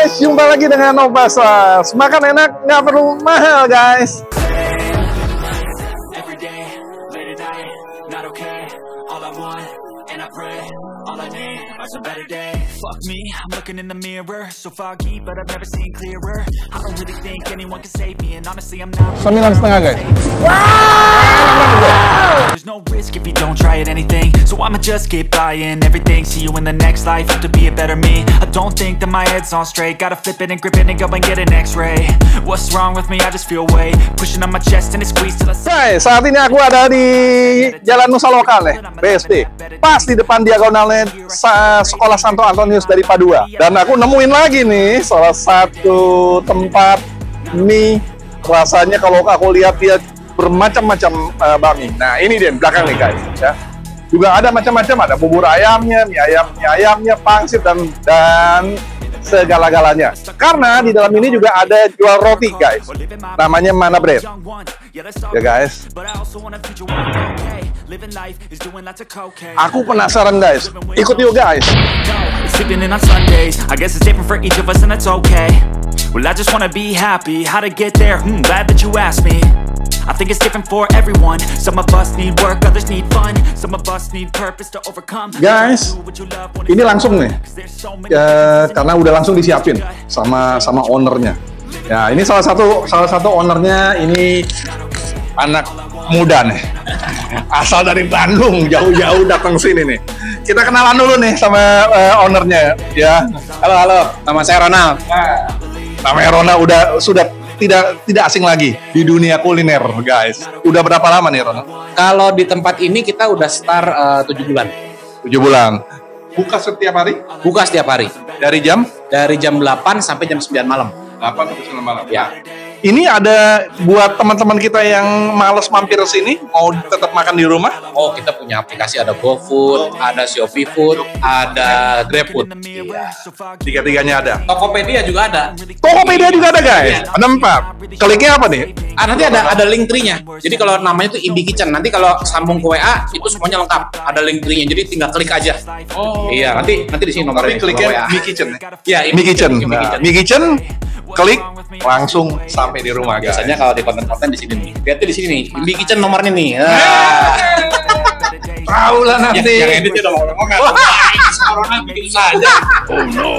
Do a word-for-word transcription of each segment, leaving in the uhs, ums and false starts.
guys, jumpa lagi dengan Nova Sauce. Makan enak, nggak perlu mahal guys. Fuck me, I'm looking in the mirror, so foggy, but I've never seen clearer. I don't really think anyone can save me, and honestly, I'm not. Sembilan setengah guys. There's no risk if you don't try at anything, so I'ma just keep buying everything. See you in the next life, have to be a better me. I don't think that my head's on straight, gotta flip it and grip it and go and get an X-ray. What's wrong with me? I just feel weight pushing on my chest and it squeezes till I. Guys, saat ini aku ada di Jalan Nusa Lokal nih, B S D. Pas di depan diagonalnya Sekolah Santo Antonius dari Padua. Dan aku nemuin lagi nih salah satu tempat mie, rasanya kalau aku lihat-lihat bermacam-macam uh, bakmi. Nah ini dia belakang nih guys ya. Juga ada macam-macam, ada bubur ayamnya, mie ayam, mie ayamnya, pangsit dan dan segala-galanya. Karena di dalam ini juga ada jual roti guys. Namanya Mana Bread. Ya guys. Aku penasaran guys. Ikut yuk guys. Sleeping in on Sundays, I guess it's different for each of us and that's okay. Well, I just wanna be happy, how to get there, hmm, glad that you asked me. I think it's different for everyone. Some of us need work, others need fun. Some of us need purpose to overcome. Guys, ini langsung nih, ya, karena udah langsung disiapin sama sama ownernya. Ya, ini salah satu salah satu ownernya ini anak muda nih, asal dari Bandung, jauh-jauh datang sini nih. Kita kenalan dulu nih sama uh, ownernya ya. Halo halo, nama saya Ronald. Nah, namanya Ronald udah sudah tidak tidak asing lagi di dunia kuliner guys. Udah berapa lama nih Ronald? Kalau di tempat ini kita udah start uh, tujuh bulan. tujuh bulan. Buka setiap hari? Buka setiap hari. Dari jam? Dari jam delapan sampai jam sembilan malam. delapan sampai sembilan malam. Ya. Ini ada buat teman-teman kita yang males mampir sini, mau tetap makan di rumah? Oh, kita punya aplikasi, ada GoFood, ada Shopee Food, ada GrabFood. Iya. Tiga-tiganya ada. Tokopedia juga ada. Tokopedia juga ada guys. Ada empat. Kliknya apa nih? Ah, nanti ada ada link tree-nya. Jadi kalau namanya tuh Imbi Kitchen, nanti kalau sambung ke W A itu semuanya lengkap. Ada link tree-nya. Jadi tinggal klik aja. Oh. Iya, nanti nanti di sini nomornya. Tapi kliknya Mi Kitchen. Iya, Mi Kitchen. Nah, Mi Kitchen. Klik langsung sampai di rumah guys. Biasanya kalau di konten-konten di sini nih. Lihat di sini nih, Imbi Kitchen nomornya nih. Nah. Tahu lah nanti. Ya, yang edit udah ngomong enggak. Corona bikin saja. Oh no.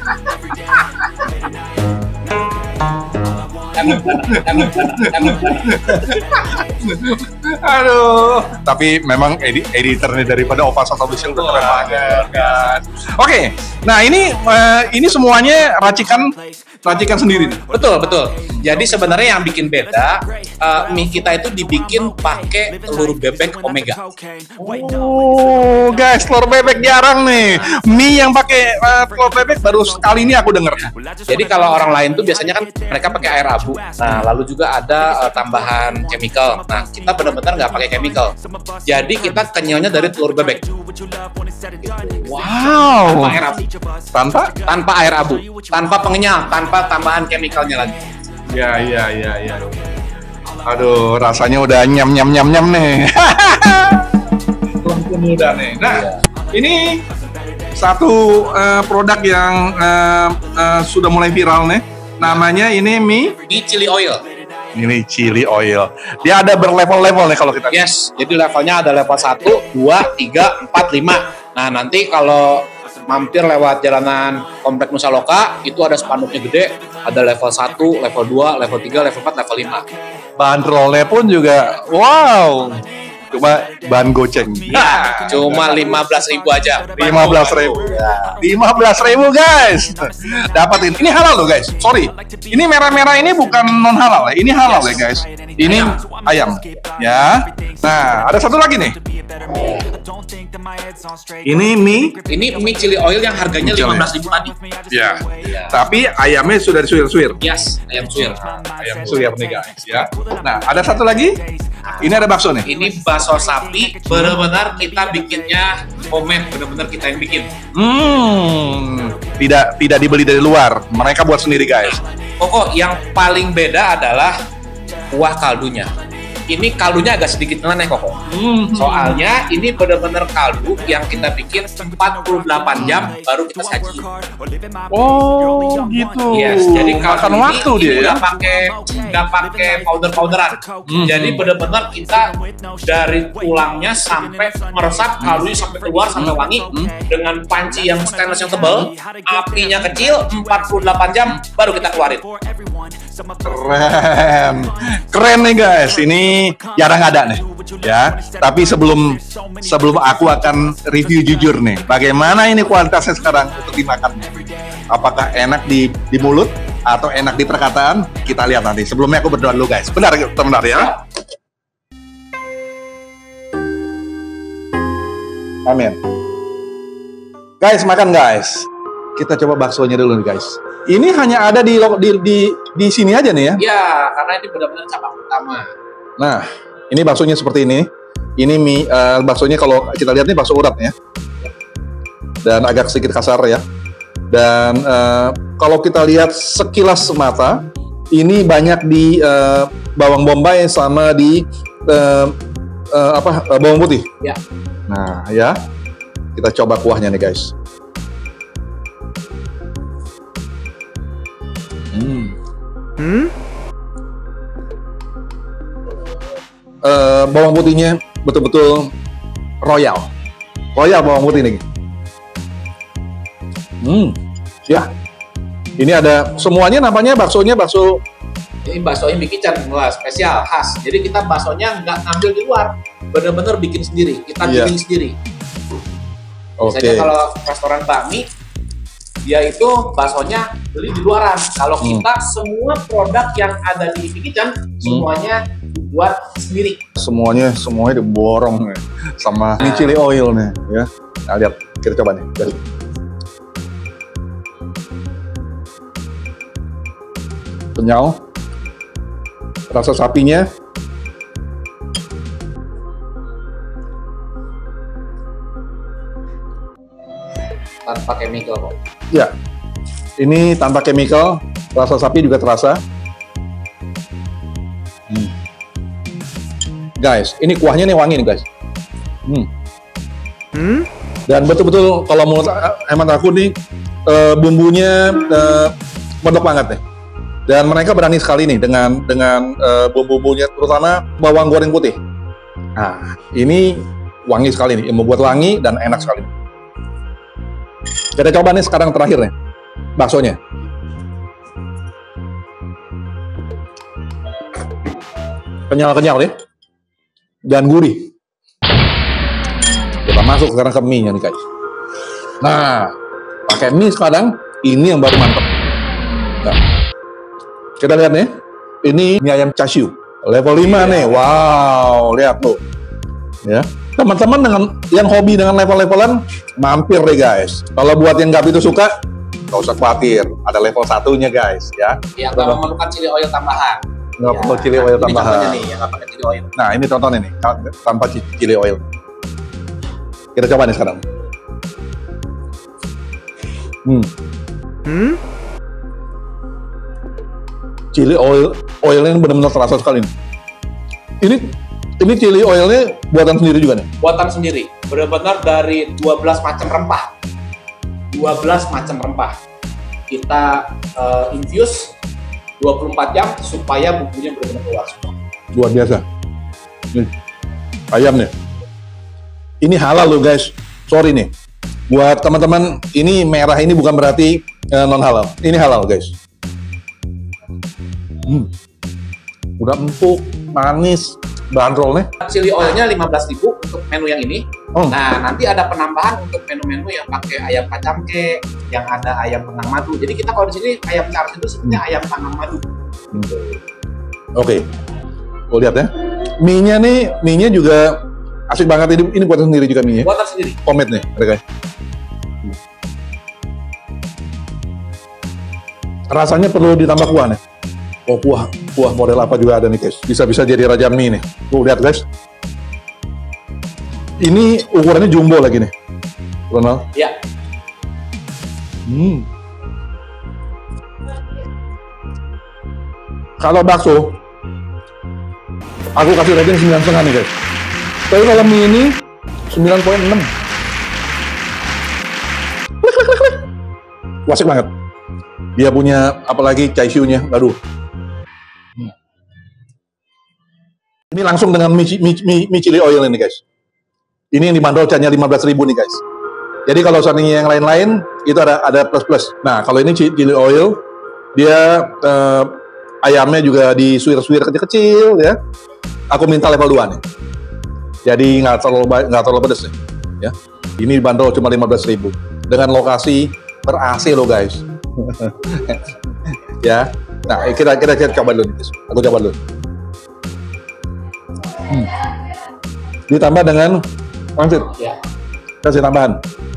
Aduh, tapi memang edit editornya daripada Nova Sauce Official udah keren banget kan. Oke, nah ini uh, ini semuanya racikan racikan sendiri nih. Betul betul. Jadi sebenarnya yang bikin beda, uh, mie kita itu dibikin pakai telur bebek Omega. Oh, guys, telur bebek jarang nih. Mie yang pakai uh, telur bebek baru sekali ini aku denger. Jadi kalau orang lain tuh biasanya kan mereka pakai air abu. Nah, lalu juga ada uh, tambahan chemical. Nah, kita benar-benar nggak pakai chemical. Jadi kita kenyalnya dari telur bebek. Wow. Tanpa air abu. Tanpa? Tanpa air abu. Tanpa pengenyal, tanpa tambahan chemicalnya lagi. Ya, ya, ya, ya. Aduh, rasanya udah nyam nyam nyam nyam nih. Lampu muda nih. Nah, ini satu uh, produk yang uh, uh, sudah mulai viral nih. Namanya ini mie mie chili oil. Ini chili oil. Dia ada berlevel-level nih kalau kita. Yes, jadi levelnya ada level satu, dua, tiga, empat, lima. Nah, nanti kalau mampir lewat jalanan Komplek Nusa Loka, itu ada spanduknya gede, ada level satu, level dua, level tiga, level empat, level lima. Bandrolnya pun juga wow. Cuma bahan goceng. Ya, cuma lima belas ribu aja. lima belas ribu. lima belas ribu guys. Dapatin. Ini halal loh guys. Sorry. Ini merah-merah ini bukan non halal ya. Ini halal ya guys. Ini ayam. Ya. Nah, ada satu lagi nih. Ini mie. Ini mie chili oil yang harganya lima belas ribu tadi. Ya. Tapi ayamnya sudah disuir-suir. Yes, ayam suir. Ayam suir nih guys ya. Nah, ada satu lagi. Ini ada bakso nih. Ini bakso sapi, benar-benar kita bikinnya homemade, benar-benar kita yang bikin. Hmm, tidak tidak dibeli dari luar, mereka buat sendiri guys. Pokok yang paling beda adalah kuah kaldunya. ini kaldunya agak sedikit nyeleneh kok. Hmm. Soalnya ini benar-benar kaldu yang kita bikin empat puluh delapan jam baru kita sajiin. Oh gitu. Yes, jadi kaldu makan ini, waktu ini dia ya. nggak pakai nggak pakai powder-powderan. Hmm. Jadi benar-benar kita dari tulangnya sampai meresap, kaldunya sampai keluar sampai wangi dengan panci yang stainless yang tebal, apinya kecil, empat puluh delapan jam baru kita keluarin. Keren, keren nih guys. Ini jarang ada nih, ya. Tapi sebelum sebelum aku akan review jujur nih, bagaimana ini kualitasnya sekarang untuk dimakan? Apakah enak di di mulut atau enak di perkataan? Kita lihat nanti. Sebelumnya aku berdoa dulu guys. Benar, benar ya. Amin. Guys, makan guys. Kita coba baksonya dulu nih guys. Ini hanya ada di di di, di sini aja nih ya. Ya, karena ini benar-benar cabang utama. Nah, ini baksonya seperti ini. Ini mie uh, baksonya kalau kita lihat nih bakso urat ya. Dan agak sedikit kasar ya. Dan uh, kalau kita lihat sekilas semata, ini banyak di uh, bawang bombay sama di uh, uh, apa uh, bawang putih. Ya. Nah, ya. Kita coba kuahnya nih, guys. Hmm. Hmm? Uh, bawang putihnya betul-betul royal. Royal bawang putih nih. Hmm. Ya. Ini ada semuanya namanya baksonya bakso. Ini bakso yang bikin lah spesial khas. Jadi kita baksonya nggak ngambil di luar, bener-bener bikin sendiri. Kita Iya. bikin sendiri. Oke. Biasanya kalau restoran bakmi, dia itu baksonya beli di luaran. Kalau Hmm. kita semua produk yang ada di Ivy Kitchen semuanya dibuat sendiri. Semuanya semuanya diborong nih sama ini chili oil nih ya. Nah, lihat kita coba nih. Lihat. Kenyal. Rasa sapinya Tanpa chemical kok. ya. Ini tanpa chemical, rasa sapi juga terasa. Hmm. Guys, ini kuahnya nih wangi nih guys. Hmm. Hmm? Dan betul-betul kalau menurut hemat aku nih eh, bumbunya eh, mantap banget nih. Dan mereka berani sekali nih dengan dengan eh, bumbu-bumbunya, terutama bawang goreng putih. Nah, ini wangi sekali nih, membuat wangi dan enak sekali. Kita coba nih sekarang terakhir nih, baksonya. Kenyal-kenyal nih, dan gurih. Kita masuk sekarang ke mie-nya nih guys. Nah, pakai mie sekarang, ini yang baru mantep. Nah, kita lihat nih, ini mie ayam chashu, level lima nih. Wow, lihat tuh. Ya, teman-teman dengan yang hobi dengan level-levelan, mampir deh guys. Kalau buat yang nggak begitu suka, nggak usah khawatir. Ada level satunya guys, ya. Yang nggak memerlukan chili oil tambahan. Nggak Ya, perlu chili oil ini tambahan. contohnya nih, yang nggak pakai chili oil. Nah, ini contohnya nih, tanpa chili oil. Kita coba nih sekarang. Hmm. Hmm? Chili oil, oilnya ini benar-benar terasa sekali nih. Ini ini chili oilnya buatan sendiri juga nih. Buatan sendiri, benar-benar dari dua belas macam rempah. dua belas macam rempah. Kita uh, infuse dua puluh empat jam supaya bumbunya benar-benar keluar semua. Luar biasa. Nih, ayam nih. Ini halal loh guys. Sorry nih. Buat teman-teman, ini merah ini bukan berarti eh, non halal. Ini halal guys. Hmm. Udah empuk, manis, bandrolnya. Chili oilnya lima belas ribu untuk menu yang ini. Oh. Nah, nanti ada penambahan untuk menu-menu yang pakai ayam kacangke, yang ada ayam penang madu. Jadi kita kalau di sini ayam charles itu sebenarnya ayam penang madu. Hmm. Oke. Gue lihat ya. Mie-nya nih, mie-nya juga asik banget. Ini, ini buatan sendiri juga mie-nya. Buatan sendiri. Homemade nih mereka. Rasanya perlu ditambah kuah nih. Oh, kuah, kuah model apa juga ada nih guys. Bisa-bisa jadi raja mie nih. Tuh lihat guys. Ini ukurannya jumbo lagi nih, Ronald. Ya. Hmm. Kalau bakso, Aku kasih rating sembilan koma lima nih guys. Tapi kalau mie ini sembilan koma enam. Wasik banget. Dia punya apalagi chaisu-nya, aduh. Ini langsung dengan mie, mie, mie, mie chili oil ini guys. Ini yang dibanderol hanya lima belas ribu nih guys. Jadi kalau seandainya yang lain-lain itu ada ada plus-plus. Nah, kalau ini chili oil, dia eh, ayamnya juga disuir-suir kecil-kecil ya. Aku minta level dua nih. Jadi nggak terlalu nggak terlalu pedes nih. Ya. Ini dibanderol cuma lima belas ribu dengan lokasi ber-A C loh guys. Ya. Nah, kita kita, kita coba dulu nih guys. Aku coba dulu. Hmm. Ditambah dengan mangsit. Ya. Kasih tambahan.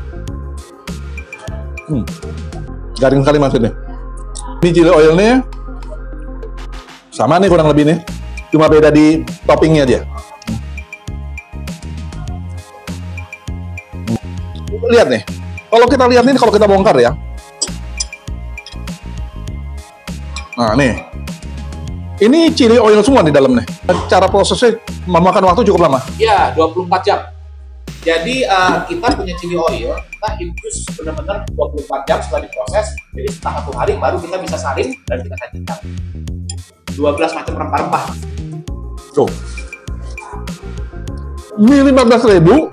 Hmm. Garing sekali maksudnya. Ini chili oilnya sama nih kurang lebih nih. Cuma beda di toppingnya aja. Hmm. Lihat nih. Kalau kita lihat nih, kalau kita bongkar ya. Nah nih. Ini chili oil semua di dalamnya. Cara prosesnya memakan waktu cukup lama. Ya, dua puluh empat jam. Jadi uh, kita punya chili oil, kita infus benar-benar dua puluh empat jam setelah diproses. Jadi setelah satu hari baru kita bisa salin dan kita sajikan. dua belas macam rempah-rempah. Tuh. Ini lima belas ribu.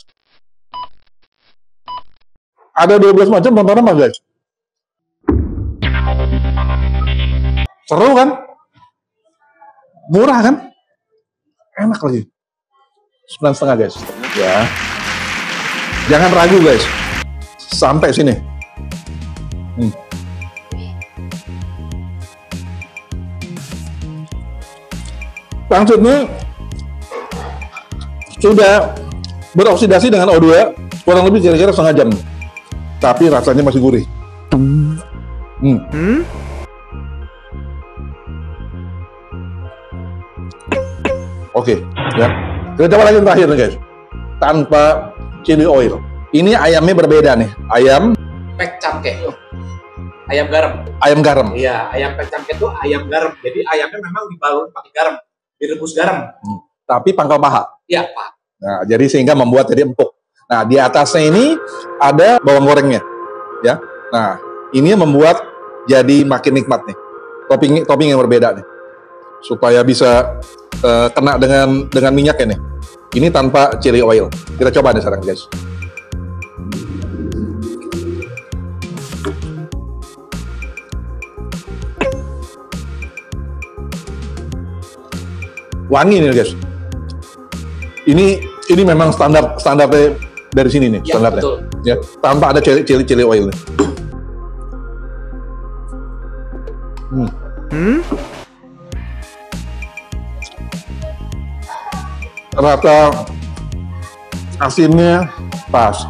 Ada dua belas macam rempah-rempah guys. Seru kan? Murah kan? Enak lagi. Sembilan setengah guys. Ya. Jangan ragu guys. Sampai sini. Hmm. Maksudnya sudah beroksidasi dengan O dua kurang lebih kira-kira setengah jam. Tapi rasanya masih gurih. Hmm. Hmm? Oke, okay, ya. Kita coba lagi yang terakhir nih guys. Tanpa chili oil. Ini ayamnya berbeda nih. Ayam Pek camke. Ayam garam. ayam garam. Iya, ayam pek camke itu ayam garam. Jadi ayamnya memang dibalur pakai garam, direbus garam. Hmm. Tapi pangkal paha. Iya, Pak. Nah, jadi sehingga membuat jadi empuk. Nah, di atasnya ini ada bawang gorengnya. Ya. Nah, ini yang membuat jadi makin nikmat nih. Topping topping yang berbeda nih. Supaya bisa uh, kena dengan dengan minyaknya nih. Ini tanpa chili oil. Kita coba nih sekarang guys. Wangi nih guys. Ini ini memang standar standarnya dari sini nih, Ya, standarnya. betul. Ya, tanpa ada chili chili, chili oil nih. Hmm. Hmm? Rata asinnya pas,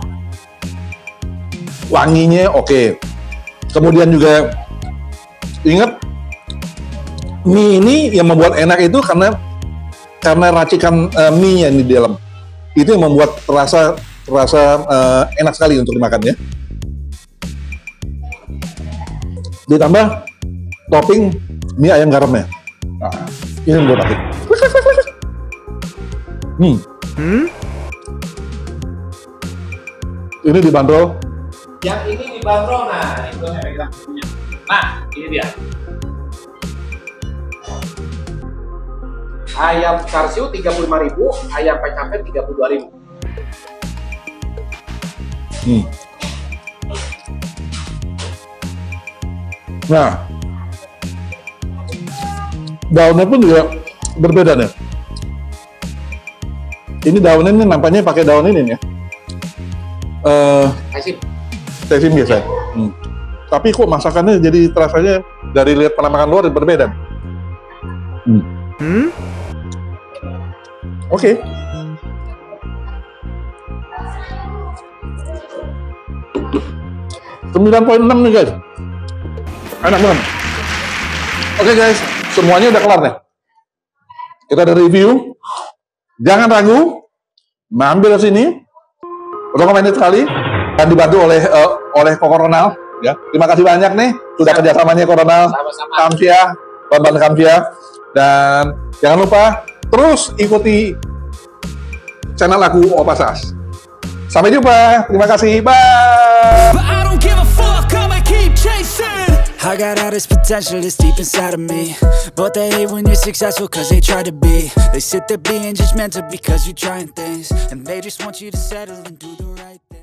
wanginya oke. Okay. Kemudian juga ingat mie ini yang membuat enak itu karena karena racikan uh, mie yang di dalam itu yang membuat terasa terasa uh, enak sekali untuk dimakan ya. Ditambah topping mie ayam garamnya. Nah, ini yang buat aku. Hmm. Hmm? Ini dibanderol. Yang ini dibanderol, nah itu saya pegang punya. Nah, ini dia. Ayam char siu tiga puluh lima ribu, ayam pek camke tiga puluh dua ribu. Hmm. Nah, daunnya pun juga berbeda nih. Ini daunnya ini nampaknya pakai daun ini nih ya. Eh, Asin. Tefim biasa. Hmm. Tapi kok masakannya jadi terasanya dari lihat penampakan luar berbeda. Hmm. Hmm? Oke. Okay. sembilan koma enam nih guys. Enak banget. Oke okay, guys, semuanya udah kelar nih. Kita ada review. Jangan ragu, mampir ke sini. Recommended sekali dan dibantu oleh uh, oleh Koronal. Ya, terima kasih banyak nih sudah kerjasamanya Koronal, Sama-sama. Kamsia, Bambang Kamsia, dan jangan lupa Terus ikuti channel aku Opa Sas. Sampai jumpa, terima kasih, bye. But I don't give a fuck, I'ma keep chasing. I got all this potential that's deep inside of me, but they hate when you're successful cause they try to be. They sit there being judgmental because you're trying things, and they just want you to settle and do the right thing.